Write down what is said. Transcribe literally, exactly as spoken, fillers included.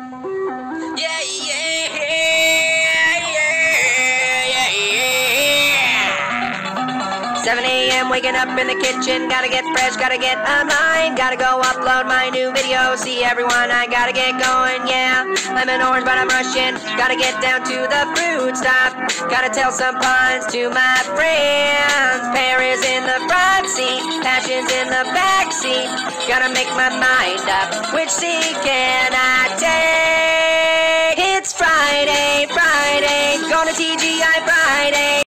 Yeah, yeah, yeah, yeah, yeah. seven a m waking up in the kitchen, gotta get fresh, gotta get online, gotta go upload my new video, see everyone, I gotta get going, yeah. I'm an orange but I'm Russian, gotta get down to the fruit stop, gotta tell some puns to my friends. Paris in the front seat, passions in the back seat, gotta make my mind up, which seat can I take? It's Friday, Friday, going to T G I Friday.